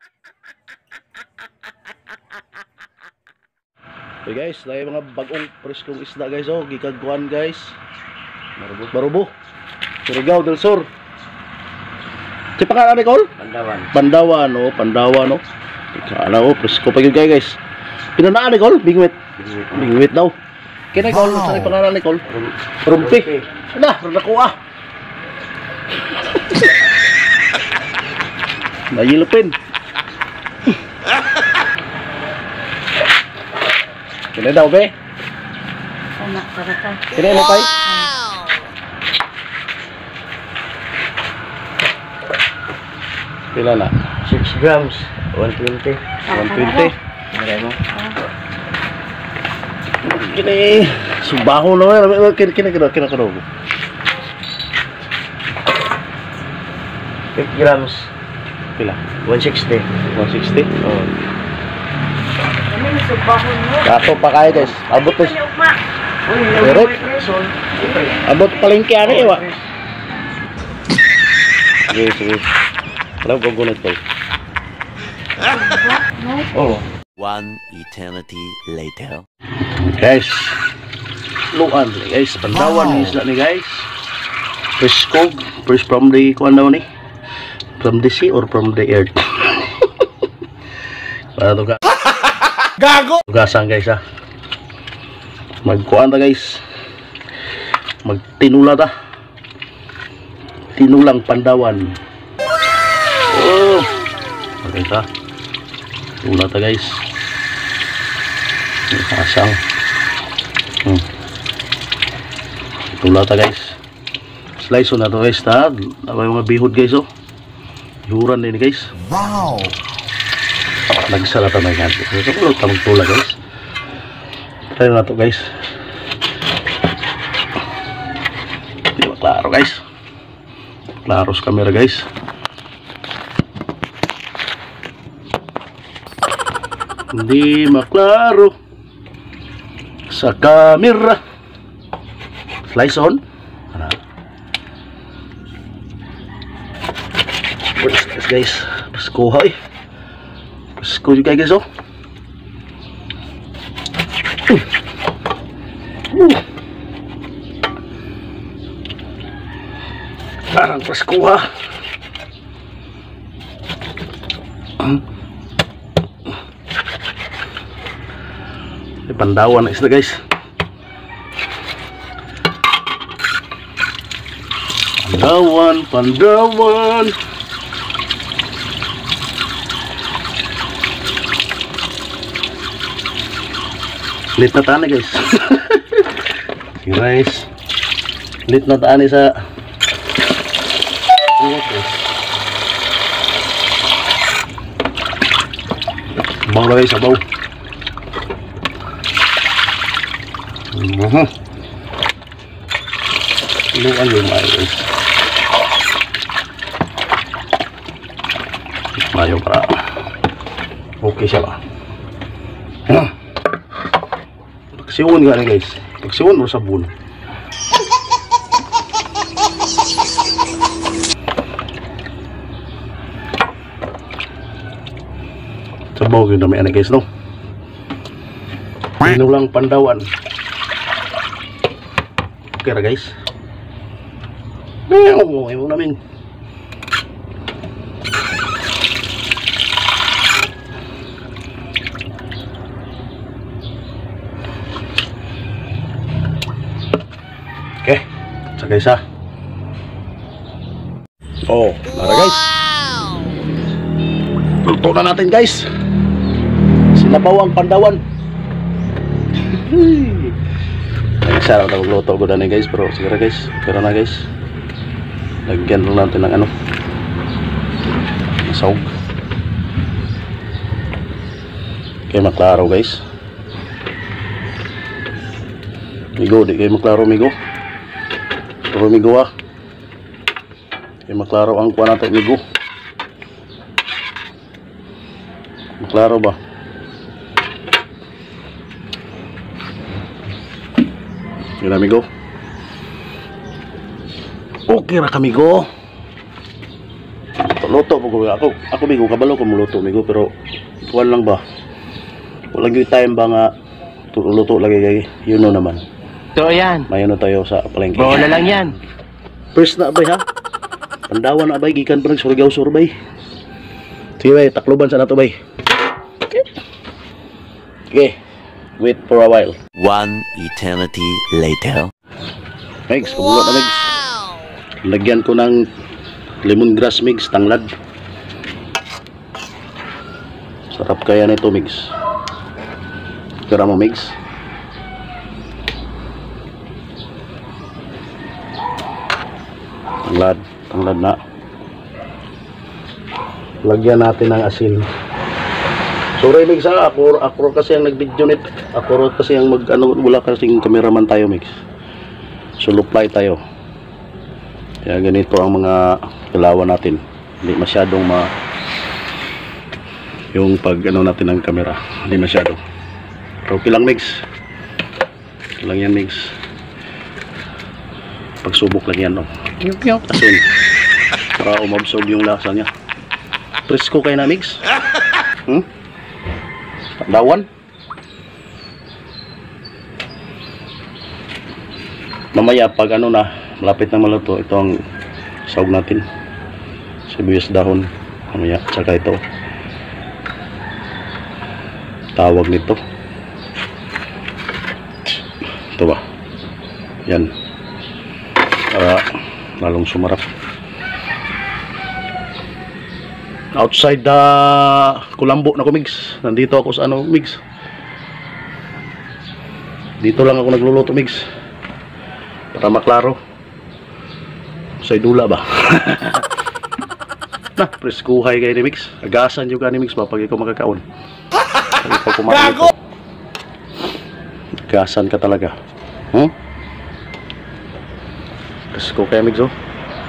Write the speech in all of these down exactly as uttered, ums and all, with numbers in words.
Okay guys, dahil mga bagong preskong isda guys, oh, gikagkuhan guys. Marubo, marubo. Surigao del Sur. Si pangalan ni Col? Pandawan. Pandawan, oh, Pandawan, oh. Kala oh, presko pa yun guys. Pinanaan ni Col? Bingwit. Bingwit. Bingwit daw. Kaya ni Col, saan yung pangalan ni Col? Rumpi. Nah, nakuha. Nayilupin. Kini daw be? Anak para ka. Kini mo pay? Pila na? six grams. one twenty. one twenty. Maray mo. Kini subaho na kini kini kini kini kini kini. eight grams. Pila? one sixty. one sixty. Oh. Ano yung subahon mo? Dato pa kayo guys. Abot to. Ano ugma? Direct. Abot palengke ano iwa. Sige, sige. Alam ko gunit ko. Oh. One eternity later. Guys. Luan guys. Pandawan ni isla ni guys. Presko. Fresh from the kuan daw ni. From the sea or from the earth. Para to ka. Gago. Tugasan guys ha. Magkuan ta guys. Magtinula ta. Tinulang Pandawan. Oh. Okay ta. Tula ta guys. Asang. Hmm. Tula ta guys. Slice na to guys ta. Apa yung mga bihod guys oh. Yuran din guys. Wow. Nagsarata na yan. So, kulot ka magtula guys. Try na to guys. Hindi ba klaro guys? Klaro sa camera guys. Hindi maklaro sa camera. Slice on. Ano? What's this guys? Pasko eh. Pasko juga guys oh. Uh. Uh. Parang Pasko ha. Ini Pandawan na isda guys. Pandawan, Pandawan. Lit na tani guys. Guys. Lit na tani sa sabaw na guys, sabaw. Uh-huh. Iluan yung mayo guys. Mayo para okay siya ba. Huh. Pagsiwon nga guys. Pagsiwon o sabon. Sabaw yun na may anak guys no. Tinulang Pandawan. Okay ra guys. Ayaw mo ayaw namin. Okay, sa guys ha. Oh, lara guys. Luto na natin guys. Sinabaw ang Pandawan. Ay, sarap na magluto ko na guys, pero siguro guys, pero na guys. Lagyan lang natin ng ano. Sahog. Okay, maklaro guys. Migo, di kayo maklaro migo. Pero migo ah. Okay, maklaro ang kuha natin migo. Maklaro ba? Yun amigo. Okay ra kamigo. Tulot Luto po ko. Ako, ako migo, kabalo ko muluto migo, pero kuwan lang ba? Walang yung time ba nga tu- luto lagi kay you know naman. So yan. May ano tayo sa palengke. Bola lang yan. First na bay ha. Pandawan na bay gikan pa nagsurgaw surbay. Sige bay, takloban sa nato bay. Okay. Okay. Wait for a while. One eternity later. Migs, kumulot na migs. Lagyan ko ng lemongrass migs, tanglad. Sarap kaya nito migs. Kira mo migs. Tanglad, tanglad na. Lagyan natin ng asin. Sorry migs ha, ako, ako kasi ang nag-video nito. Ako kasi ang mag, ano, wala kasing cameraman tayo migs. Suluply tayo. Kaya ganito ang mga galawan natin. Hindi masyadong ma yung pag ano natin ng camera. Hindi masyado. Pero okay lang mix. Okay lang yan mix. Pagsubok lang yan no. Asin. Para umabsorb yung lasa niya. Presko kayo na mix. Hmm? Dawan. Mamaya pag ano na malapit na maluto, ito ang sahog natin, sibuyas dahon, mamaya, tsaka ito tawag nito, ito ba, yan, para lalong sumarap. Outside the Kulambo na ko migs, nandito ako sa ano migs, dito lang ako nagluluto migs para maklaro sa idula ba. Na, preskuhay kayo ni Mix. Agasan juga ni Mix ba pag ikaw makakaon. Pag kumain ito. Agasan ka talaga. Hmm? Presko kayo Mix oh.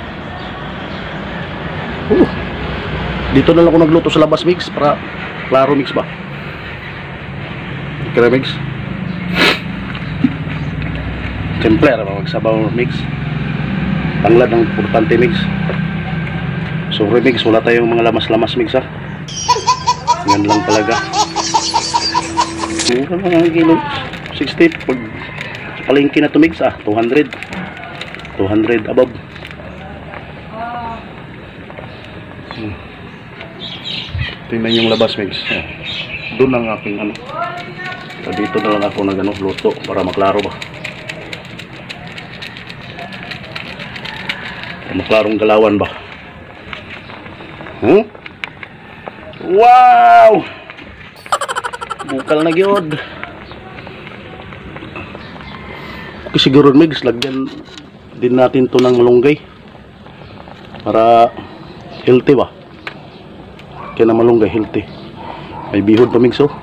Uh, dito na lang ako nagluto sa labas Mix para klaro Mix ba. Kaya Mix. Simple ra magsabaw Mix. Tanglad ng importante mix. So remix, wala tayong mga lamas-lamas mix ha. Yan lang talaga. Mura lang ang kilo. sixty pag palengke na to mix ah. two hundred. two hundred above. Hmm. Tingnan yung labas mix. Doon ang aking ano. So, dito na lang ako nag ano, luto para maklaro ba. Maklarong galawan ba? Hmm? Wow! Bukal na gyud. Okay, siguro migs, lagyan din natin to ng malunggay para healthy ba? Kaya na malunggay healthy. May bihod pa migs oh.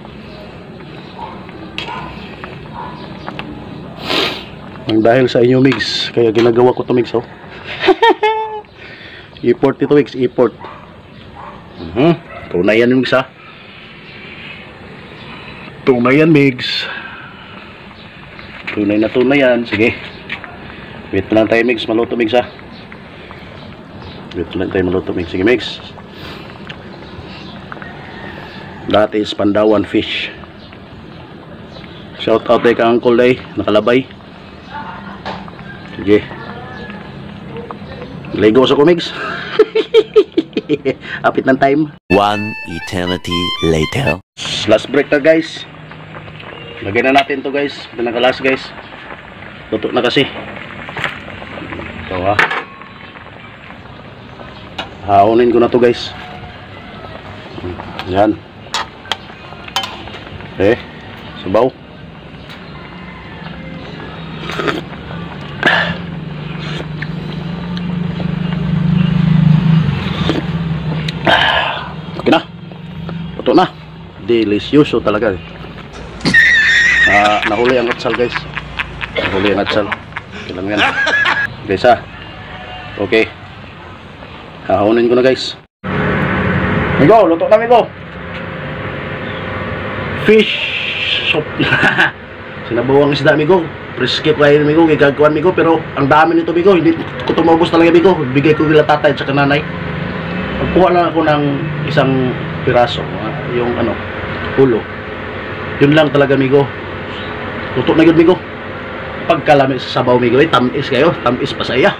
Ang dahil sa inyo migs, kaya ginagawa ko to migs oh. Import ito Mix, import. Uh-huh. Tunay yan Mix ha. Tunay yan Mix. Tunay na tunay yan. Sige. Wait lang tayo Mix, maluto Mix ha. Wait lang tayo maluto Mix. Sige Mix. That is Pandawan fish. Shout out kay ka Uncle Day, nakalabay. Sige. Lego sa comics. Apit ng time. One eternity later. Last break na guys. Lagyan na natin to guys. Pinaka-last guys. Tutok na kasi. Ito ha. Haunin ko na to guys. Yan. Okay. Sabaw. Okay na. Puto na. Delicioso talaga. Ah, nahuli ang atsal guys. Nahuli ang atsal. Okay lang yan. Guys ha. Okay. Hahunin ko na guys. Migo, luto na Migo. Fish soup. Sinabawang isda Migo. Priskip kayo Migo. Gagawin Migo. Pero ang dami nito Migo. Hindi ko tumubos talaga Migo. Bigay ko kila tatay at saka nanay. Kuha lang ako ng isang piraso, ah, yung ano, ulo. Yun lang talaga, migo. Luto na yun, migo. Pagkalami sa sabaw, migo, eh, tamis kayo. Tamis pa sa iya.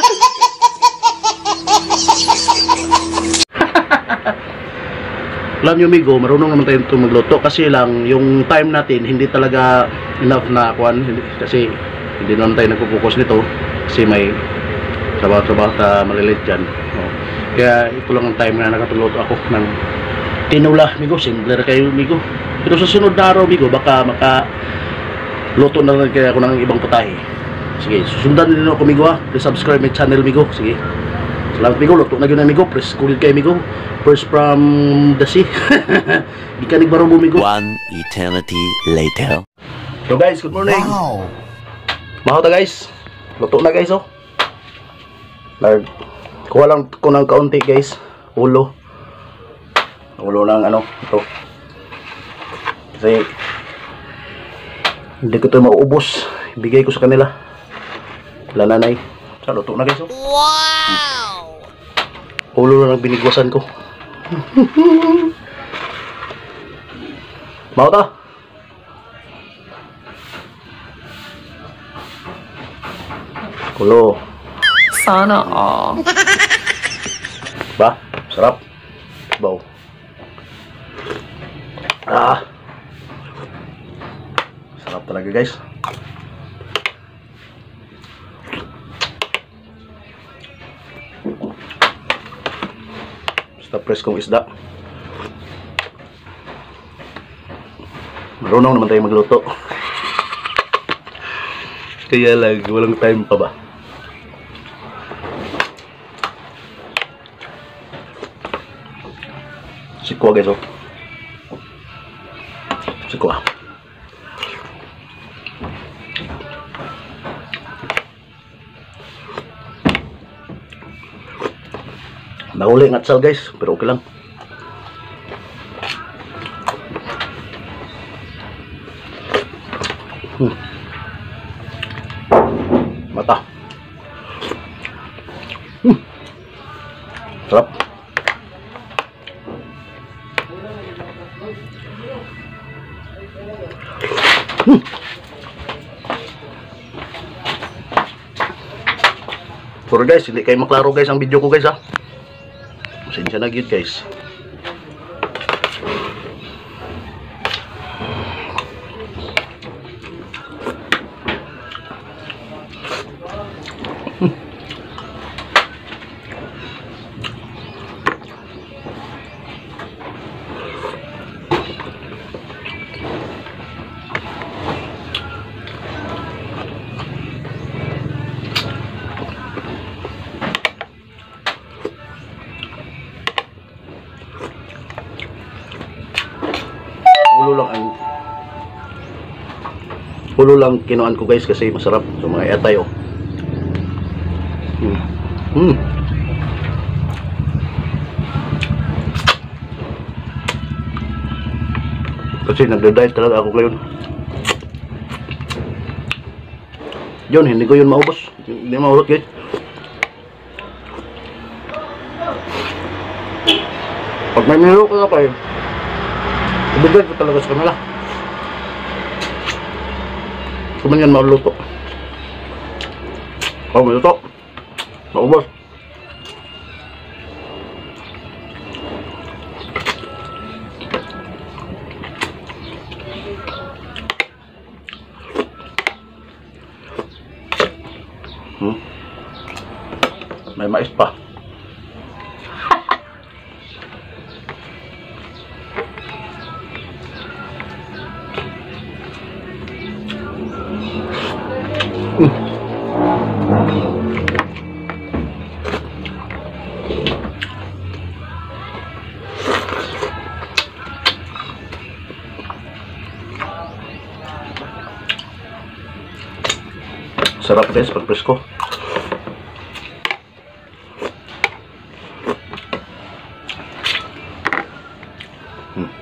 Alam nyo, migo, marunong naman tayo itong magluto. Kasi lang, yung time natin, hindi talaga enough na kuhan. Hindi, kasi hindi naman tayo nagpupokus nito. Kasi may trabaho-trabaho na malilit dyan. Oh. Kaya ito lang ang time na nakatuluto ako ng tinula, migo. Simple kayo, migo. Pero sa sunod na araw, migo, baka maka luto na rin kaya ako ng ibang putahe. Sige, susundan din ako, migo, ha. Please subscribe my channel, migo. Sige. Salamat, migo. Luto na yun na, migo. Press kulit kayo, migo. First from the sea. Di ka nagbarubo, migo. One eternity later. So guys, good morning. Wow! Mahal ta, guys. Luto na, guys, oh. Nag kuha lang ko ng kaunti, guys. Ulo. Ulo ng ano, ito. Kasi hindi ko ito mauubos. Ibigay ko sa kanila. Wala nanay. So, luto na, guys, oh. Wow! Ulo na ng binigwasan ko. Mahal ta. Ulo. Sana all. Ba? Sarap. Baw. Ah. Sarap talaga, guys. Basta preskong isda. Marunong naman tayo magluto. Kaya lang, walang time pa ba? Sikwa, guys, oh. Sikwa. Nahuli ng atsal, guys, pero okay lang. Hmm. Mata. Hmm. Sarap. Hmm. Pero guys, hindi kayo maklaro, guys, ang video ko, guys, ha. Pasensya na, good, guys. Hmm. Ulo lang ang ulo lang kinuan ko, guys, kasi masarap sa mga etay, oh. Hmm. Hmm. Kasi nagda-diet talaga ako ngayon. Yun, hindi ko yun maubos. Hindi maubos, guys. Pag may miro ko na kayo, ibigay ko talaga sa kanila. Kung yan mauluto. Oh, maluto. Maubos. Hmm. May mais pa. Sarap, guys, pag presko. Hmm.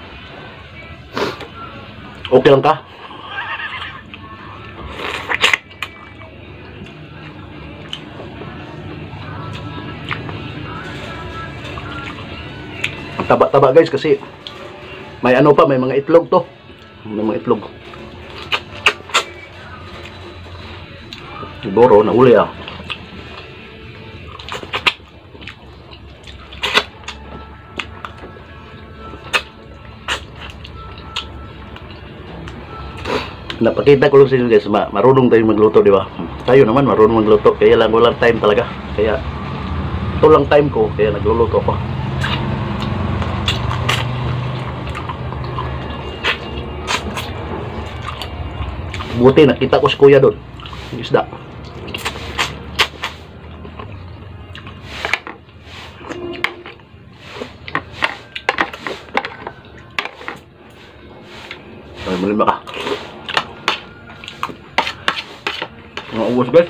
Okay lang ka? Taba-taba guys kasi may ano pa, may mga itlog to. May mga itlog. Siguro, nauli ah. Napakita ko lang sa inyo guys, ma marunong tayo magluto, di ba? Tayo naman marunong magluto, kaya lang walang time talaga. Kaya ito lang time ko, kaya nagluluto ako. Buti nakita ko si kuya doon, yung isda. Ay, malima ka. Mga uwas guys.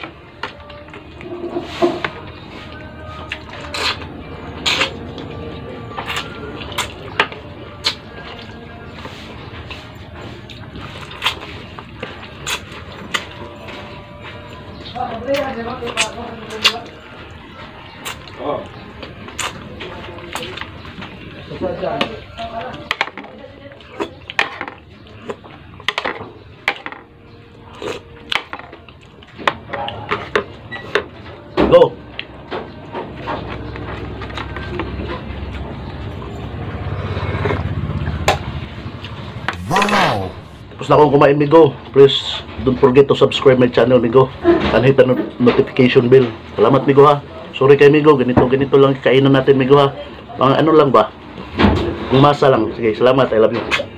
Go. Wow! Tapos na akong kumain, Migo. Please don't forget to subscribe my channel, Migo, and hit the not- notification bell. Salamat, Migo ha. Sorry kay Migo, ganito ganito lang kainan natin, Migo ha. Mga ano lang ba? Ang masa lang. Sige, salamat. I love you.